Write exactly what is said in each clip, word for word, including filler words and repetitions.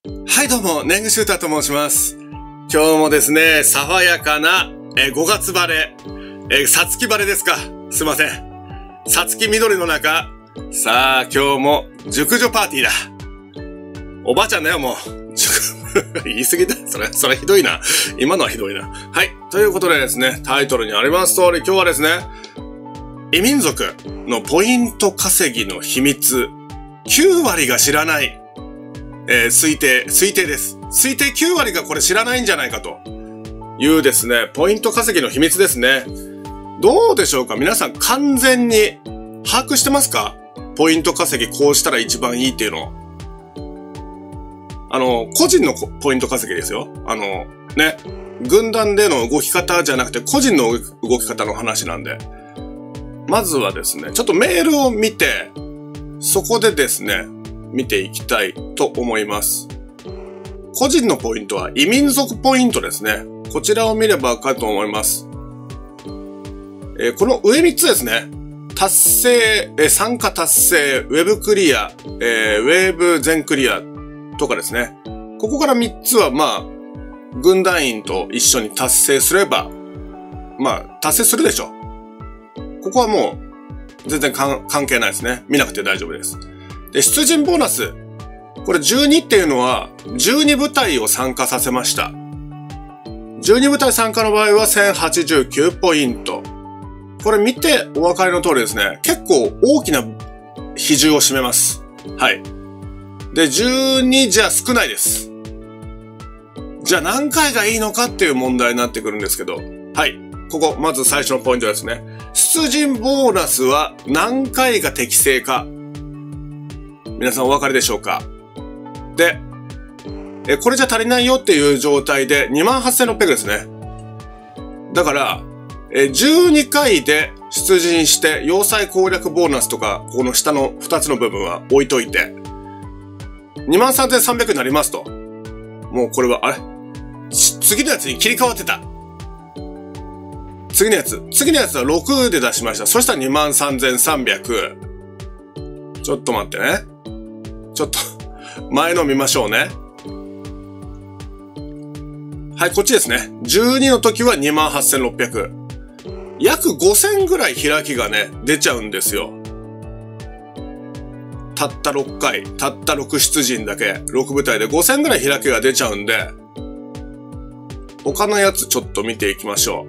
はいどうも、ネングシューターと申します。今日もですね、爽やかな、えー、ごがつ晴れ、えー、さつき晴れですか。すいません。さつき緑の中、さあ今日も熟女パーティーだ。おばあちゃんだよ、もう。言い過ぎだ。それ、それひどいな。今のはひどいな。はい。ということでですね、タイトルにあります通り、今日はですね、異民族のポイント稼ぎの秘密、きゅうわりが知らない。えー、推定、推定です。推定きゅうわりがこれ知らないんじゃないかというですね、ポイント稼ぎの秘密ですね。どうでしょうか？皆さん完全に把握してますか？ポイント稼ぎこうしたら一番いいっていうの。あの、個人のポイント稼ぎですよ。あの、ね、軍団での動き方じゃなくて個人の動き方の話なんで。まずはですね、ちょっとメールを見て、そこでですね、見ていきたいと思います。個人のポイントは異民族ポイントですね。こちらを見ればわかると思います。えー、この上みっつですね。達成、えー、参加達成、ウェブクリア、えー、ウェブ全クリアとかですね。ここからみっつはまあ、軍団員と一緒に達成すれば、まあ、達成するでしょう。ここはもう、全然関係ないですね。見なくて大丈夫です。で、出陣ボーナス。これじゅうにっていうのは、じゅうに部隊を参加させました。じゅうに部隊参加の場合はせんはちじゅうきゅうポイント。これ見てお分かりの通りですね。結構大きな比重を占めます。はい。で、じゅうにじゃ少ないです。じゃあ何回がいいのかっていう問題になってくるんですけど。はい。ここ、まず最初のポイントですね。出陣ボーナスは何回が適正か。皆さんお分かりでしょうか？で、え、これじゃ足りないよっていう状態で にまんはっせんろっぴゃく ですね。だから、え、じゅうにかいで出陣して要塞攻略ボーナスとか、この下のふたつの部分は置いといて、にまんさんぜんさんびゃくになりますと。もうこれは、あれ？次のやつに切り替わってた。次のやつ。次のやつはろくで出しました。そしたら にまんさんぜんさんびゃく。ちょっと待ってね。ちょっと、前の見ましょうね。はい、こっちですね。じゅうにの時は にまんはっせんろっぴゃく。約ごせんぐらい開きがね、出ちゃうんですよ。たったろっかい、たったろく出陣だけ、ろく部隊でごせんぐらい開きが出ちゃうんで、他のやつちょっと見ていきましょ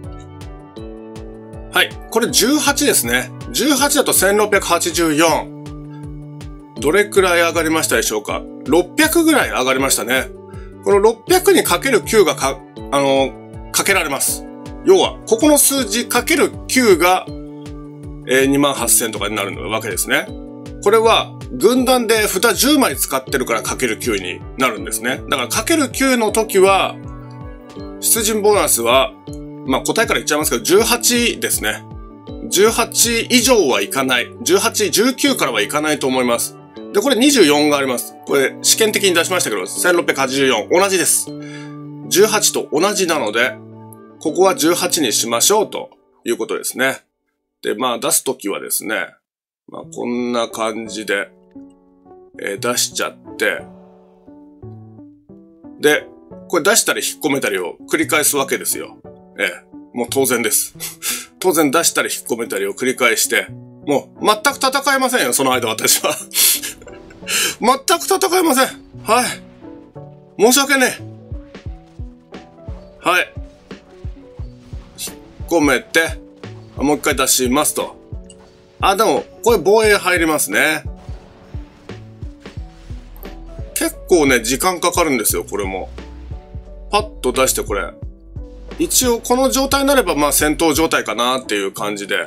う。はい、これじゅうはちですね。じゅうはちだとせんろっぴゃくはちじゅうよん。どれくらい上がりましたでしょうか？ ろっぴゃく ぐらい上がりましたね。このろっぴゃくにかけるきゅうがか、あの、かけられます。要は、ここの数字かけるきゅうが、えー、にまんはっせんとかになるわけですね。これは、軍団で札じゅうまい使ってるからかけるきゅうになるんですね。だからかけるきゅうの時は、出陣ボーナスは、まあ答えから言っちゃいますけど、じゅうはちですね。じゅうはち以上はいかない。じゅうはち、じゅうきゅうからはいかないと思います。で、これにじゅうよんがあります。これ試験的に出しましたけど、せんろっぴゃくはちじゅうよん。同じです。じゅうはちと同じなので、ここはじゅうはちにしましょうということですね。で、まあ出すときはですね、まあこんな感じで、えー、出しちゃって、で、これ出したり引っ込めたりを繰り返すわけですよ。ええ、もう当然です。当然出したり引っ込めたりを繰り返して、もう全く戦えませんよ、その間私は。全く戦えません。はい。申し訳ねえ。はい。引っ込めて、もう一回出しますと。あ、でも、これ防衛入りますね。結構ね、時間かかるんですよ、これも。パッと出してこれ。一応この状態になればまあ戦闘状態かなっていう感じで。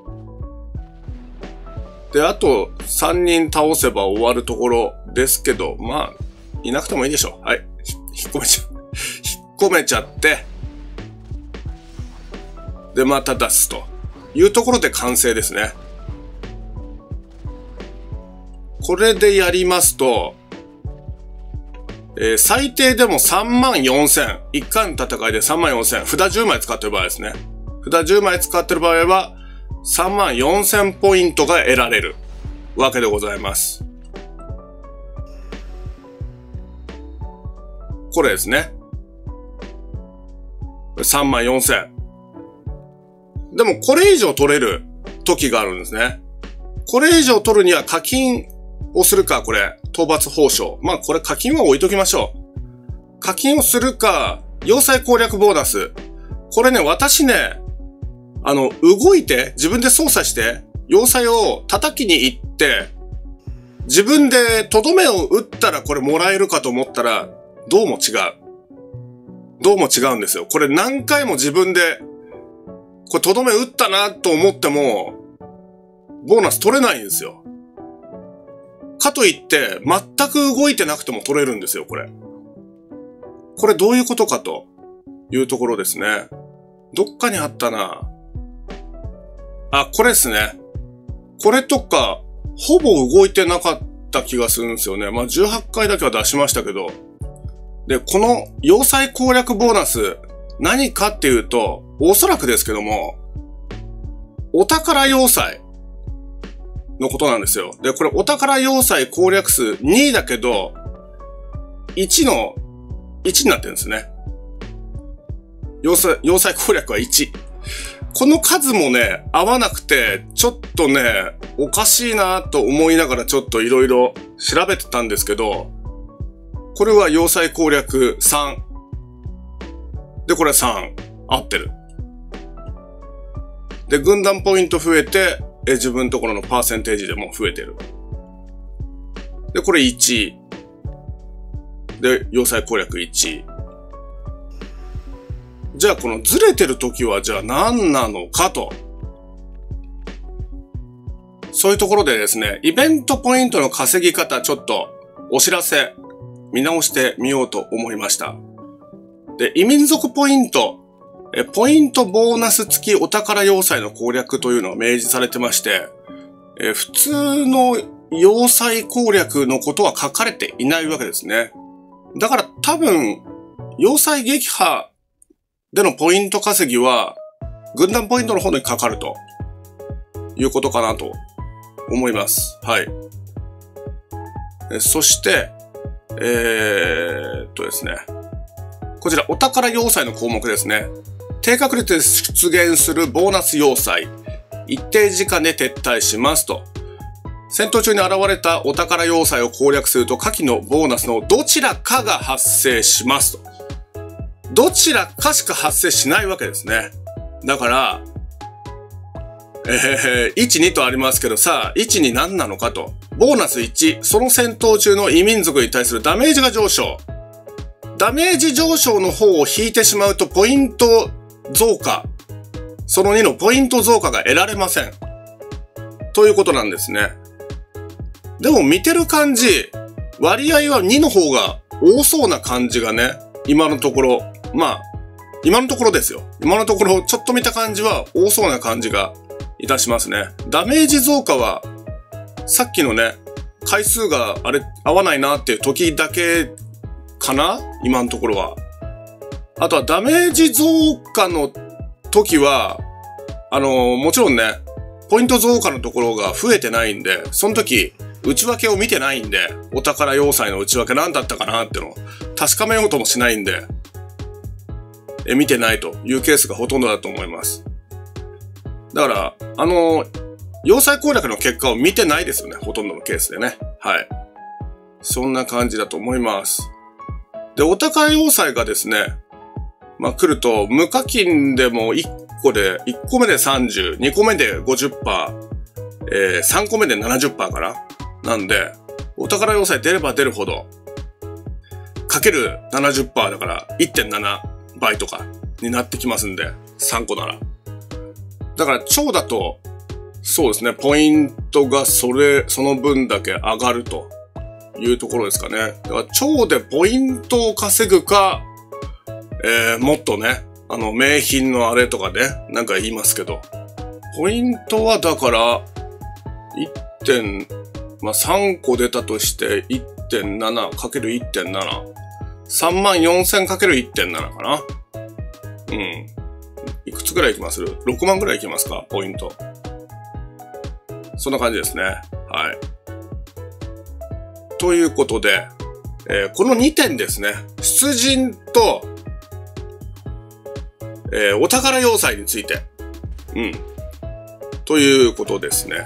で、あとさんにん倒せば終わるところですけど、まあ、いなくてもいいでしょう。はい。引っ込めちゃう。引っ込めちゃって、で、また出すというところで完成ですね。これでやりますと、えー、最低でもさんまんよんせん。いっかいの戦いでさんまんよんせん。札じゅうまい使ってる場合ですね。札じゅうまい使ってる場合は、さんまんよんせんポイントが得られるわけでございます。 これですね。さんまんよんせん。でもこれ以上取れる時があるんですね。これ以上取るには課金をするか、これ。討伐報奨。まあこれ課金は置いときましょう。課金をするか、要塞攻略ボーナス。これね、私ね、あの、動いて、自分で操作して、要塞を叩きに行って、自分でとどめを打ったらこれもらえるかと思ったら、どうも違う。どうも違うんですよ。これ何回も自分で、これとどめ打ったなと思っても、ボーナス取れないんですよ。かといって、全く動いてなくても取れるんですよ、これ。これどういうことかというところですね。どっかにあったな。あ、これですね。これとか、ほぼ動いてなかった気がするんですよね。まあ、じゅうはちかいだけは出しましたけど。で、この要塞攻略ボーナス、何かっていうと、おそらくですけども、お宝要塞のことなんですよ。で、これお宝要塞攻略数にだけど、いちの、いちになってるんですね。要塞、要塞攻略はいち。この数もね、合わなくて、ちょっとね、おかしいなと思いながらちょっといろいろ調べてたんですけど、これは要塞攻略さん。で、これさん。合ってる。で、軍団ポイント増えて、え自分のところのパーセンテージでも増えてる。で、これいち。で、要塞攻略いち。じゃあこのずれてる時はじゃあ何なのかと。そういうところでですね、イベントポイントの稼ぎ方ちょっとお知らせ見直してみようと思いました。で、異民族ポイント、えポイントボーナス付きお宝要塞の攻略というのが明示されてまして、え普通の要塞攻略のことは書かれていないわけですね。だから多分、要塞撃破でのポイント稼ぎは、軍団ポイントの方にかかるということかなと思います。はい。えそして、えーっとですね。こちら、お宝要塞の項目ですね。低確率で出現するボーナス要塞。一定時間で撤退しますと。戦闘中に現れたお宝要塞を攻略すると下記のボーナスのどちらかが発生しますと。どちらかしか発生しないわけですね。だから、えー、いち、にとありますけどさ、いちに何なのかと。ボーナスいち、その戦闘中の異民族に対するダメージが上昇。ダメージ上昇の方を引いてしまうとポイント増加。そのにのポイント増加が得られません。ということなんですね。でも見てる感じ、割合はにの方が多そうな感じがね、今のところ、まあ、今のところですよ。今のところ、ちょっと見た感じは多そうな感じがいたしますね。ダメージ増加は、さっきのね、回数があれ、合わないなっていう時だけかな？今のところは。あとはダメージ増加の時は、あのー、もちろんね、ポイント増加のところが増えてないんで、その時、内訳を見てないんで、お宝要塞の内訳何だったかなっていうのを確かめようともしないんで、え、見てないというケースがほとんどだと思います。だから、あのー、要塞攻略の結果を見てないですよね。ほとんどのケースでね。はい。そんな感じだと思います。で、お宝要塞がですね、まあ、来ると、無課金でもいっこで、いっこめでさんじゅう、にこめで ごじゅっパーセント、えー、さんこめで ななじゅっパーセント かな。なんで、お宝要塞出れば出るほど、かける ななじゅっパーセント だから いってんななばいとかになってきますんで、さんこなら。だから超だと、そうですね、ポイントがそれ、その分だけ上がるというところですかね。だから超でポイントを稼ぐか、えー、もっとね、あの、名品のあれとかね、なんか言いますけど、ポイントはだから、いってん、まあ、さんこ出たとして いってんななかけるいってんなな。さんまんよんせんかけるいってんなな かな。うん。いくつぐらいいきます ?ろく 万ぐらいいきますかポイント。そんな感じですね。はい。ということで、 えー、このにてんですね。出陣と、えー、お宝要塞について。うん。ということですね。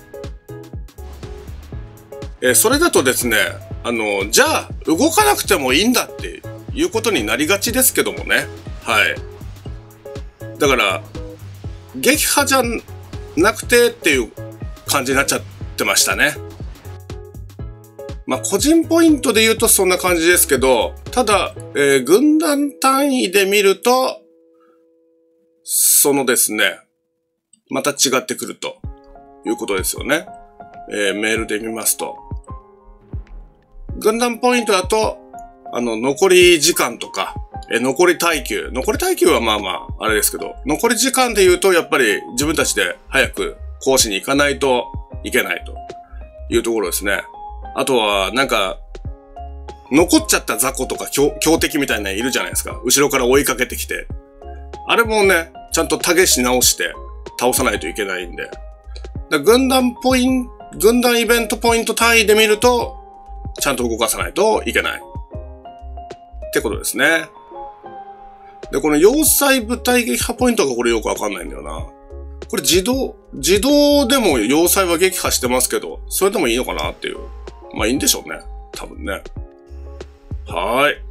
えー、それだとですね、あの、じゃあ、動かなくてもいいんだっていうことになりがちですけどもね。はい。だから、撃破じゃなくてっていう感じになっちゃってましたね。まあ、個人ポイントで言うとそんな感じですけど、ただ、えー、軍団単位で見ると、そのですね、また違ってくるということですよね。えー、メールで見ますと。軍団ポイントだと、あの、残り時間とか、えー、残り耐久。残り耐久はまあまあ、あれですけど、残り時間で言うと、やっぱり自分たちで早く講師に行かないといけないというところですね。あとは、なんか、残っちゃった雑魚とか強、強敵みたいなのいるじゃないですか。後ろから追いかけてきて。あれもね、ちゃんとタし直して倒さないといけないんで。だ軍団ポイント、軍団イベントポイント単位で見ると、ちゃんと動かさないといけない。ってことですね。で、この要塞部隊撃破ポイントがこれよくわかんないんだよな。これ自動、自動でも要塞は撃破してますけど、それでもいいのかなっていう。まあいいんでしょうね。多分ね。はーい。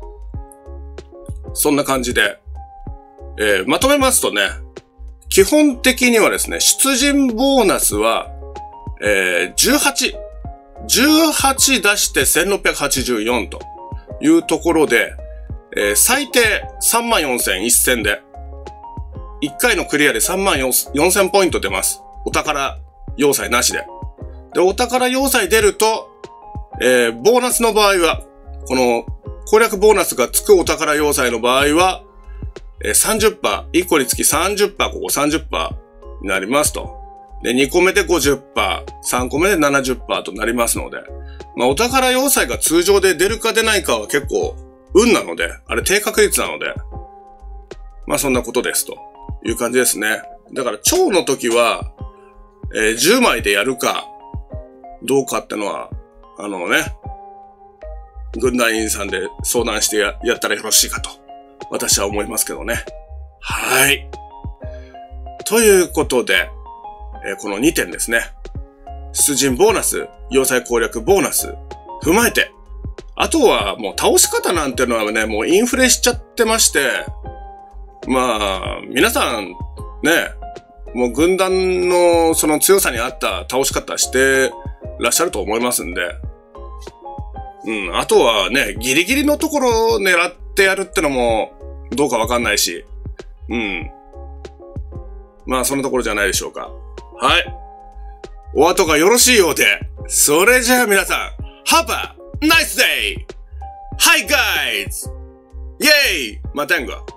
そんな感じで、えー、まとめますとね、基本的にはですね、出陣ボーナスは、えー、じゅうはち。じゅうはち出してせんろっぴゃくはちじゅうよんというところで、えー、最低さんまんよんせんいっせんで、いっかいのクリアでさんまんよんせんポイント出ます。お宝要塞なしで。で、お宝要塞出ると、えー、ボーナスの場合は、この攻略ボーナスがつくお宝要塞の場合は、えー、さんじゅっパーセント、いっこにつきさんじゅっパーセント、ここ さんじゅっパーセント になりますと。で、にこめで ごじゅっパーセント、さんこめで ななじゅっパーセント となりますので、まあ、お宝要塞が通常で出るか出ないかは結構、運なので、あれ低確率なので、まあそんなことですという感じですね。だから超の時は、えー、じゅうまいでやるか、どうかってのは、あのね、軍団員さんで相談して や, やったらよろしいかと、私は思いますけどね。はい。ということで、えー、このにてんですね。出陣ボーナス、要塞攻略ボーナス、踏まえて、あとはもう倒し方なんていうのはね、もうインフレしちゃってまして、まあ、皆さんね、もう軍団のその強さに合った倒し方してらっしゃると思いますんで、うん、あとはね、ギリギリのところを狙ってやるってのもどうかわかんないし、うん。まあ、そのところじゃないでしょうか。はい。お後がよろしいようで、それじゃあ皆さん、Have a nice day! Hi guys! イェイまたんが